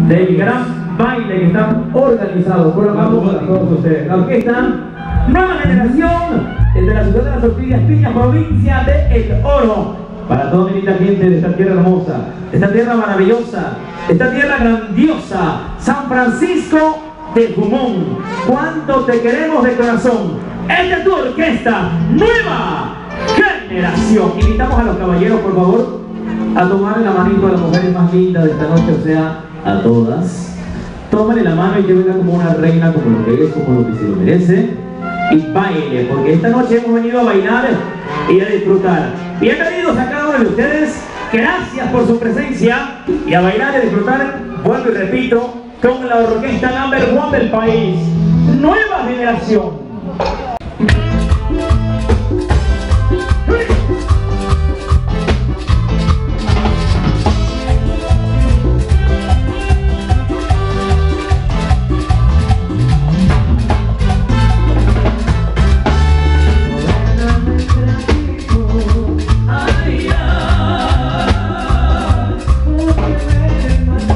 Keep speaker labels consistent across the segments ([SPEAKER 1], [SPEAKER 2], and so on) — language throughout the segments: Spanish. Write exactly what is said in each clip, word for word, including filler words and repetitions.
[SPEAKER 1] del gran baile que están organizados por aplauso para todos ustedes. La orquesta Nueva Generación desde la ciudad de las Orquídeas Piñas, provincia de El Oro. Para toda mi linda gente de esta tierra hermosa, de esta tierra maravillosa, de esta tierra grandiosa, San Francisco de Jumón. Cuánto te queremos de corazón. Esta es tu orquesta Nueva Generación. Invitamos a los caballeros, por favor, a tomarle la manito a las mujeres más lindas de esta noche, o sea, a todas. Tómale la mano y que venga como una reina, como lo que es, como lo que se lo merece. Y baile, porque esta noche hemos venido a bailar y a disfrutar. Bienvenidos a cada uno de ustedes. Gracias por su presencia y a bailar y a disfrutar, vuelvo y repito, con la orquesta number one del país, Nueva Generación.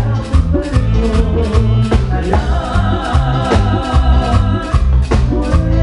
[SPEAKER 2] Allá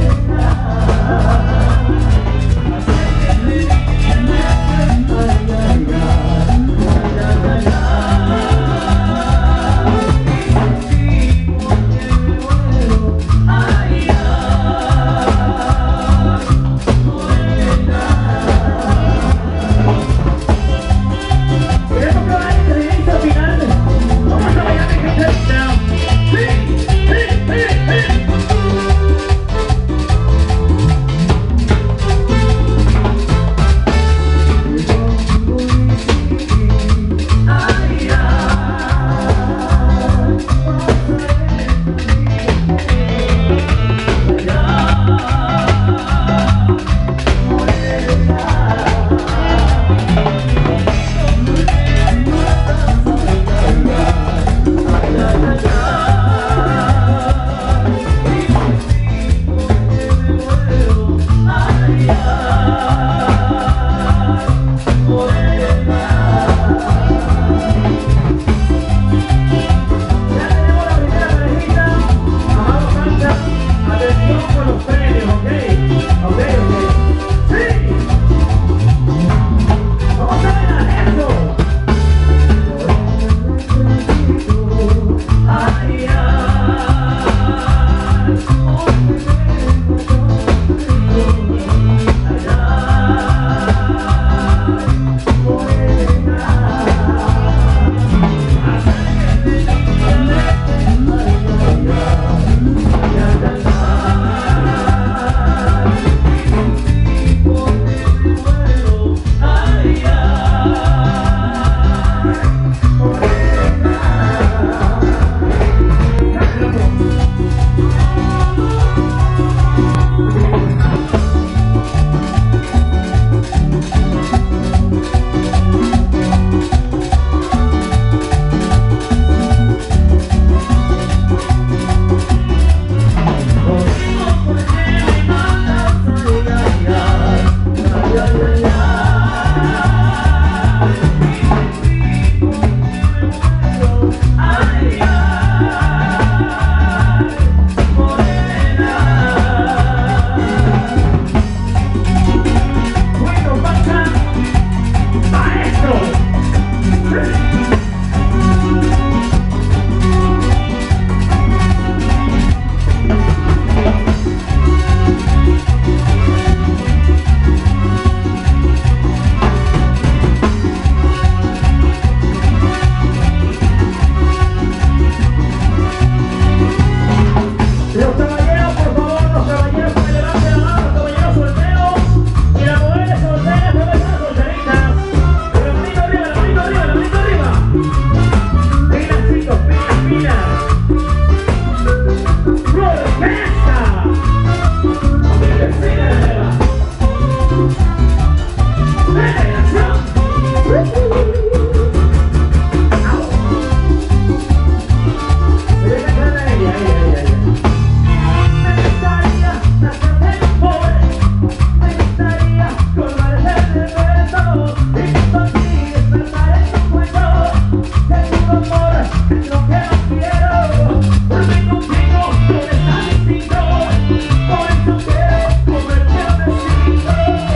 [SPEAKER 1] es lo que más quiero. Volver contigo, todo está distinto. Por eso quiero comerte un besito.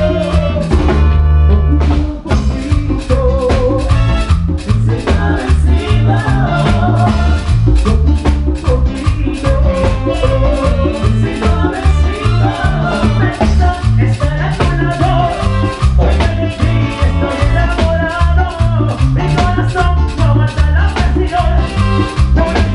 [SPEAKER 1] Poquito, poquito, encima de encima. Poquito, poquito, encima de encima. Me gusta estar a tu lado. Hoy de ti estoy enamorado. Mi corazón no aguanta la presión. Por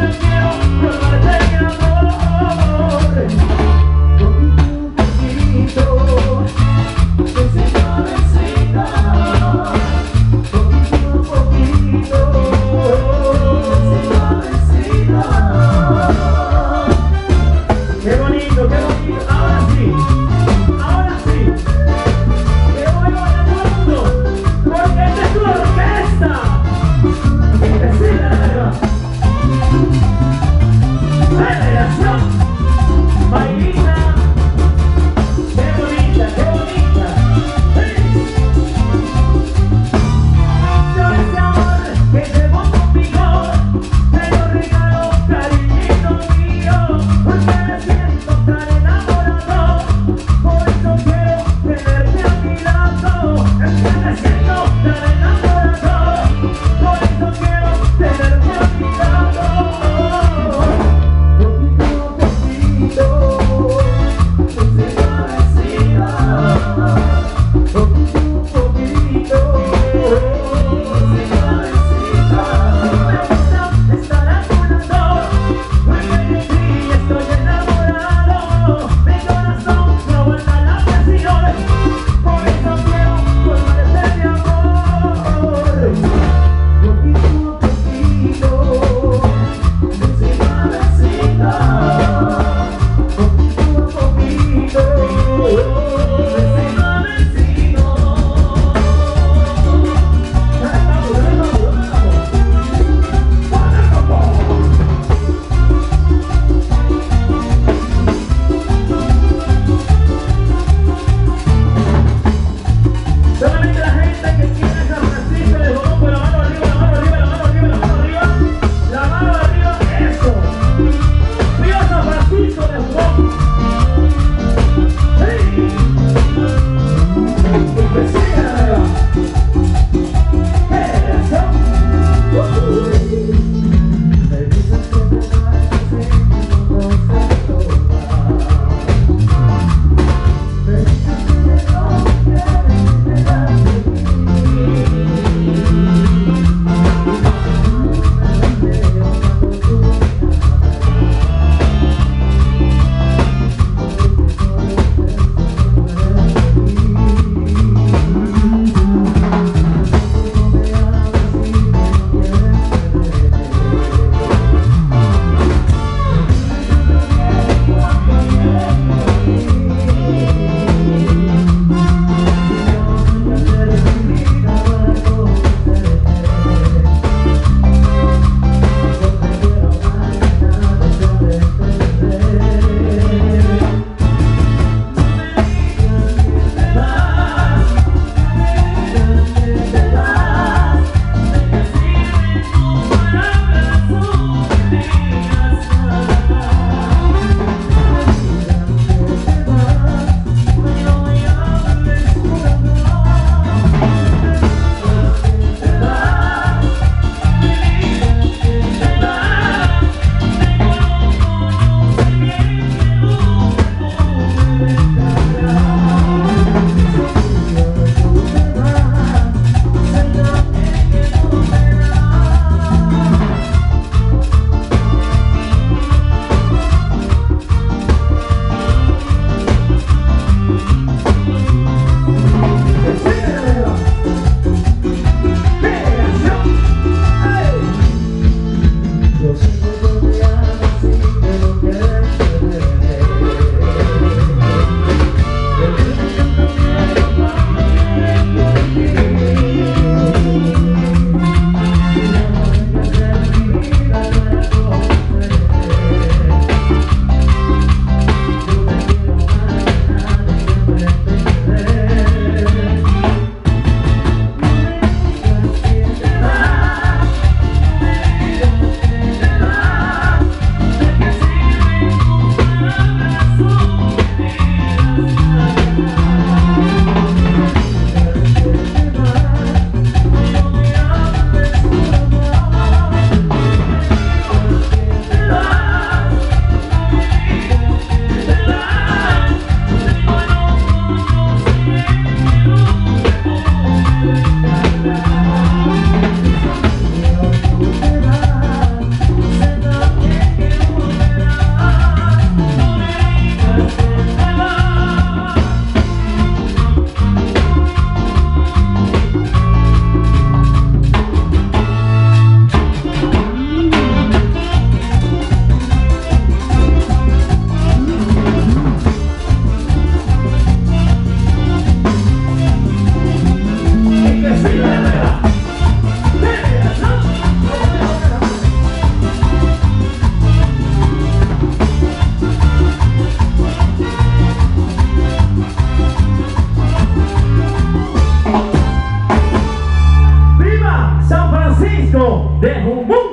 [SPEAKER 1] Francisco de Jumbú.